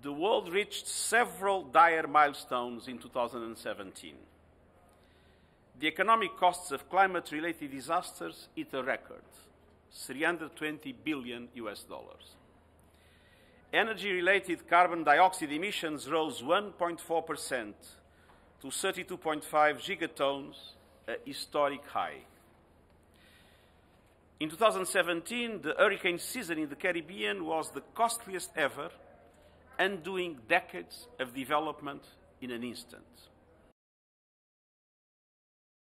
the world reached several dire milestones in 2017. The economic costs of climate-related disasters hit a record, $320 billion. Energy-related carbon dioxide emissions rose 1.4% to 32.5 gigatons, a historic high. In 2017, the hurricane season in the Caribbean was the costliest ever, undoing decades of development in an instant.